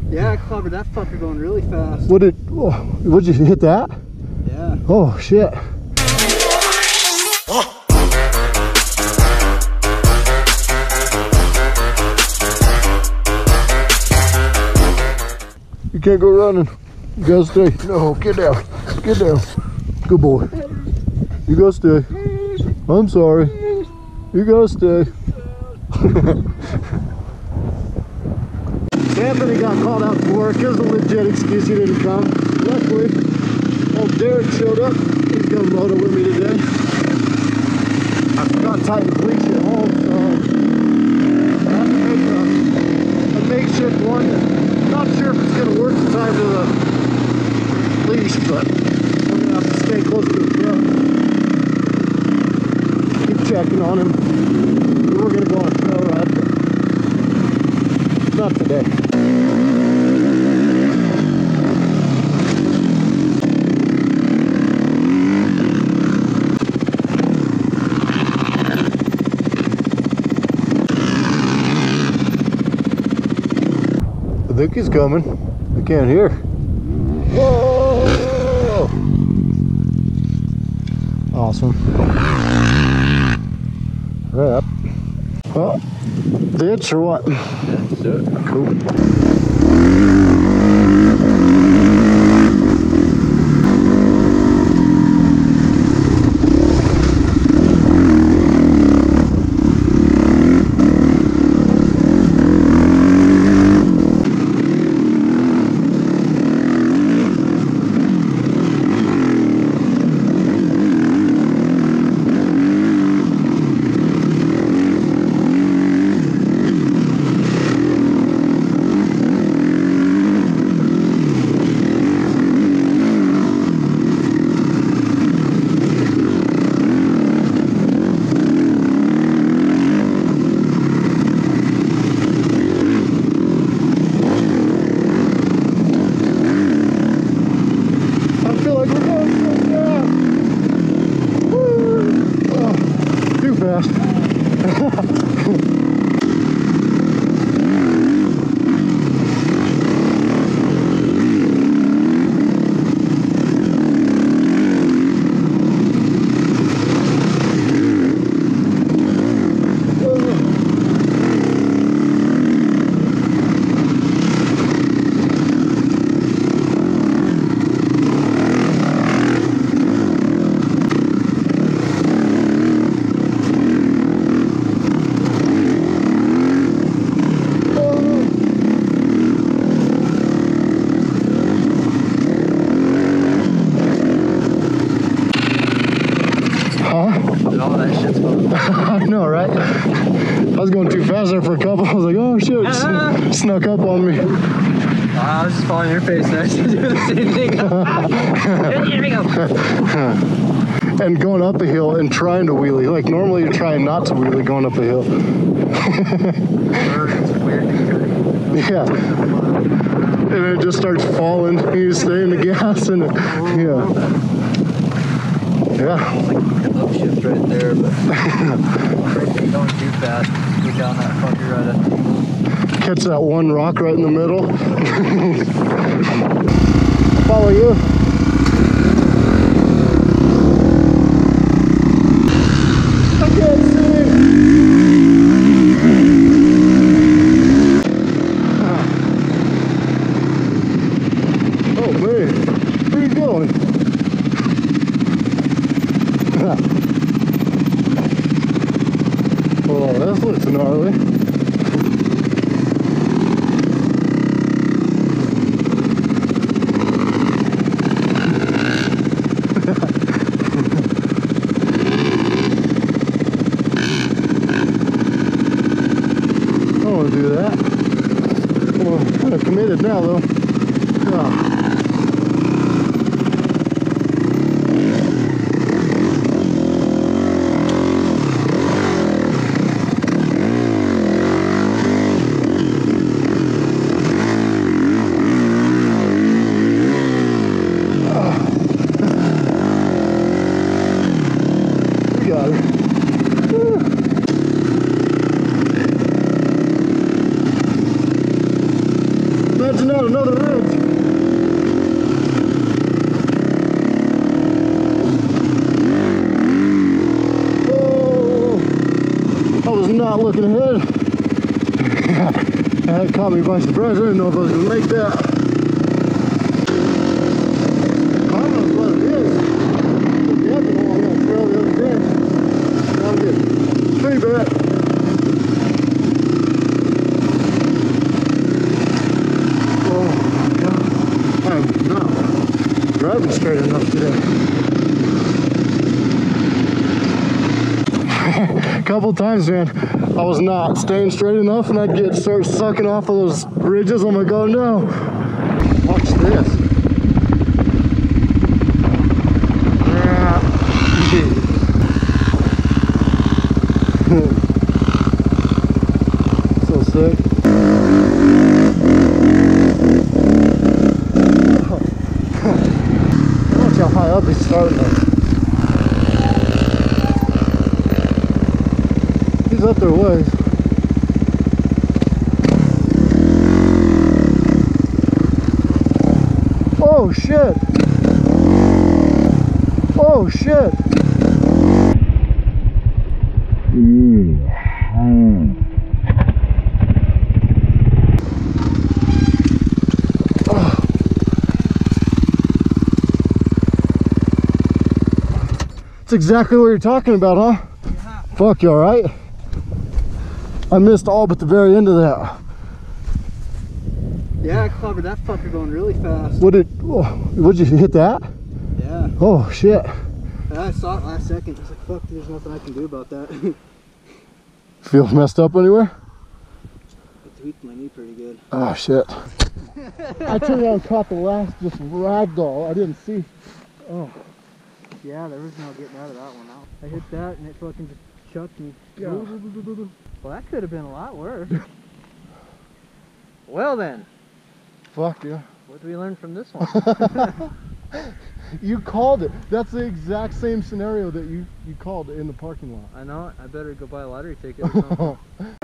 Yeah, I clobbered that fucker going really fast. Would you hit that? Yeah. Oh shit. You can't go running. You gotta stay. No, get down. Get down. Good boy. You gotta stay. I'm sorry. You gotta stay. Anthony got called out to work. It was a legit excuse he didn't come. Luckily, old Derek showed up. He's gonna moto with me today. I forgot to tighten the leash at home, so I have to make a makeshift one. Not sure if it's gonna work to tie to the leash, but we're gonna have to stay close to the truck. Keep checking on him. We're gonna go on a trail ride, but not today. I think he's coming. I can't hear. Whoa! Awesome. Right up. Oh, ditch or what? That's it. Cool. Fast. All that shit's fun. I know, right? I was going too fast there for a couple. I was like, oh shit, it snuck up on me. I was just following your face next to do the same thing. Here we go. And going up a hill and trying to wheelie. Like normally you're trying not to wheelie going up a hill. Yeah. And it just starts falling. You stay in the gas and yeah. Yeah. Like up shift right there, but going too fast. Go down that fucker right at the catch that one rock right in the middle. Follow you. I can't see. Oh man, where are you going? Oh, that looks gnarly. I don't want to do that. Well, I'm kind of committed now, though. Yeah. Got her. edging out another ridge. Oh, I was not looking ahead. That caught me by surprise. I didn't know if I was going to make that. I don't know what it is. Yeah, I've been along that trail the other day. Now I'm getting tree bit. Oh my God. I'm not driving straight enough today. A couple times, man, I was not staying straight enough and I'd start sucking off of those ridges. I'm like, oh no. Watch this. So sick. Watch how high up he's starting though. He's up there ways. Oh shit! Oh shit! That's exactly what you're talking about, huh? Yeah. Fuck, you alright? I missed all but the very end of that. Yeah, I clobbered that fucker going really fast. Would you hit that? Yeah. Oh shit. Yeah, I saw it last second. I was like, fuck, there's nothing I can do about that. Feel messed up anywhere? I tweaked my knee pretty good. Oh shit. I turned around and caught the last just rag doll. I didn't see. Oh. Yeah, there was no getting out of that one out. I hit that and it fucking just chucked me. Yeah. Well, that could have been a lot worse. Well then, Fuck yeah. what did we learn from this one? You called it. That's the exact same scenario that you called in the parking lot. I know it. I better go buy a lottery ticket or something.